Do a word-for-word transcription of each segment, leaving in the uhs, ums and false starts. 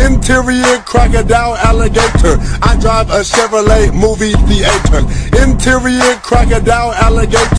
Interior crocodile alligator. I drive a Chevrolet movie theater. Interior crocodile alligator.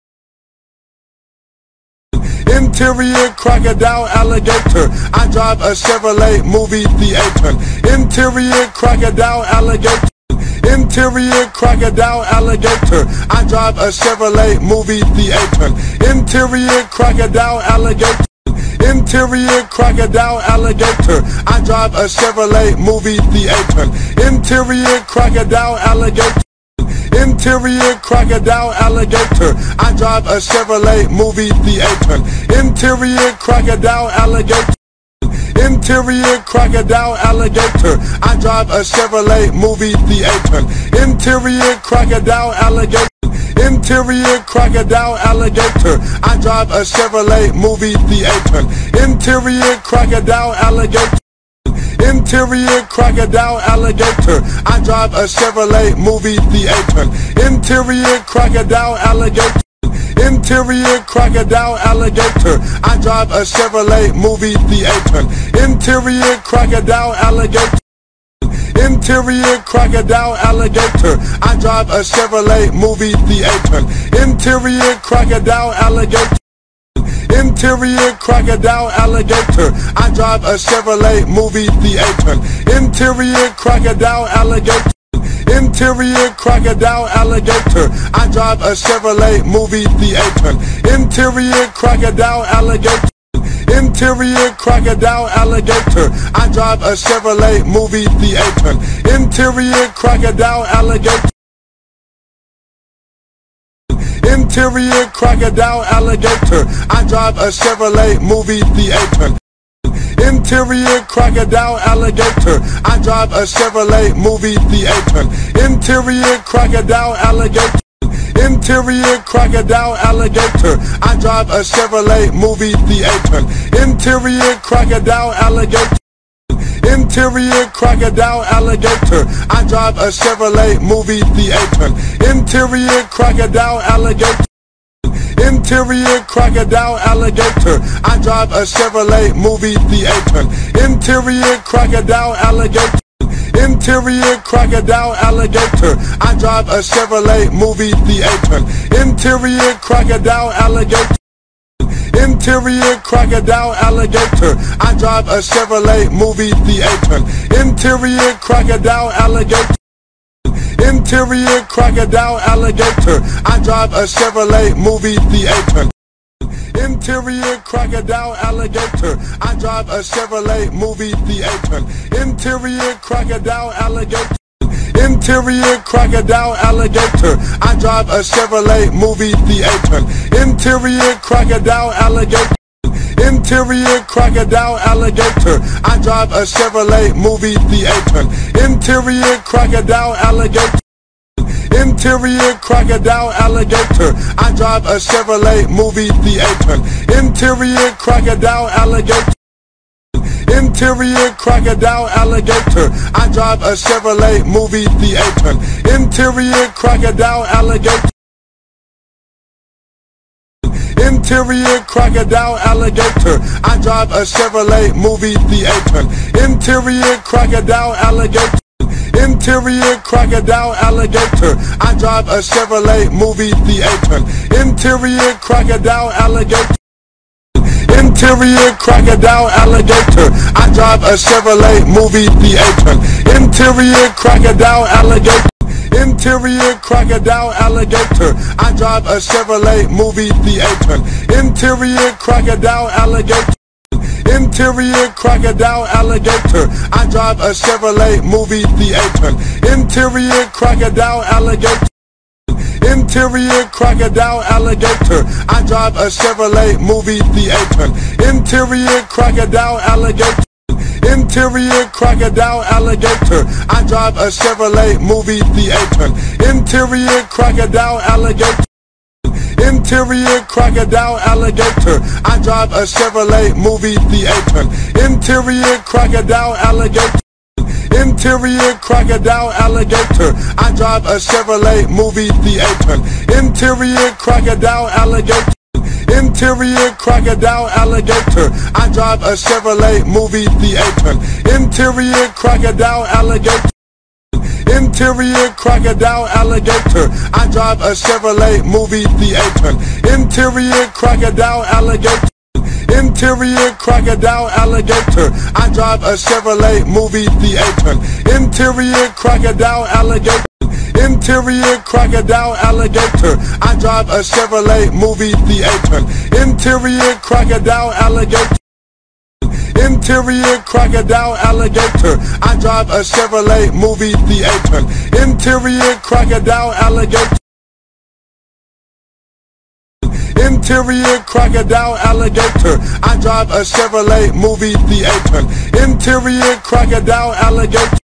Interior crocodile alligator. I drive a Chevrolet movie theater. Interior crocodile alligator. Interior crocodile alligator. I drive a Chevrolet movie theater. Interior crocodile alligator. Interior crocodile alligator. I drive a Chevrolet movie theater. Interior crocodile alligator. Interior crocodile alligator. I drive a Chevrolet movie theater. Interior crocodile alligator. Interior crocodile alligator. I drive a Chevrolet movie theater. Interior crocodile alligator. Interior crocodile alligator. I drive a Chevrolet movie theater. Interior crocodile alligator. Interior crocodile alligator. I drive a Chevrolet movie theater. Interior crocodile alligator. Interior crocodile alligator. I drive a Chevrolet movie theater. Interior crocodile alligator. Interior crocodile alligator. I drive a Chevrolet movie theater. Interior crocodile alligator. Interior crocodile alligator. I drive a Chevrolet movie theater. Interior crocodile alligator. Interior crocodile alligator. I drive a Chevrolet movie theater. Interior crocodile alligator. Interior crocodile alligator. I drive a Chevrolet movie theater. Interior crocodile alligator. Interior crocodile alligator. I drive a Chevrolet movie theater. Interior crocodile alligator. I drive a Chevrolet movie theater. Interior crocodile alligator. Interior crocodile alligator. I drive a Chevrolet movie theater. Interior crocodile alligator. Interior crocodile alligator. I drive a Chevrolet movie theater. Interior crocodile alligator. Interior crocodile alligator. I drive a Chevrolet movie theater. Interior crocodile alligator. Interior crocodile alligator. I drive a Chevrolet movie theater. Interior crocodile alligator. Interior crocodile alligator. I drive a Chevrolet movie theater. Interior crocodile alligator. Interior crocodile alligator. I drive a Chevrolet movie theater. Interior crocodile alligator. I drive a Chevrolet movie theater. Interior crocodile alligator. Interior crocodile alligator. I drive a Chevrolet movie theater. Interior crocodile alligator. Interior crocodile alligator. I drive a Chevrolet movie theater. Interior crocodile alligator. Interior crocodile alligator. I drive a Chevrolet movie theater. Interior crocodile alligator. Interior crocodile alligator. I drive a Chevrolet movie theater. Interior crocodile alligator. Interior crocodile alligator. I drive a Chevrolet movie theater. Interior crocodile alligator. Interior crocodile alligator. I drive a Chevrolet movie theater. Interior crocodile alligator. Interior crocodile alligator. I drive a Chevrolet movie theater. Interior crocodile alligator. Interior crocodile alligator. I drive a Chevrolet movie theater. Interior crocodile alligator. Interior crocodile alligator. I drive a Chevrolet movie theater. Interior crocodile alligator. Interior crocodile alligator. I drive a Chevrolet movie theater. Interior crocodile alligator. Interior crocodile alligator. I drive a Chevrolet movie theater. Interior crocodile alligator. Interior crocodile alligator. I drive a Chevrolet movie theater. Interior crocodile alligator. Interior crocodile alligator. I drive a Chevrolet movie theater. Interior crocodile alligator. Interior crocodile alligator. I drive a Chevrolet movie theater. Interior crocodile alligator. Interior crocodile alligator. I drive a Chevrolet movie theater. Interior crocodile alligator. Interior crocodile alligator. I drive a Chevrolet movie theater. Interior crocodile alligator. Interior crocodile alligator. I drive a Chevrolet movie theater. Interior crocodile alligator. Interior crocodile alligator. I drive a Chevrolet movie theater. Interior crocodile alligator. Interior crocodile alligator. I drive a Chevrolet movie theater. Interior crocodile alligator.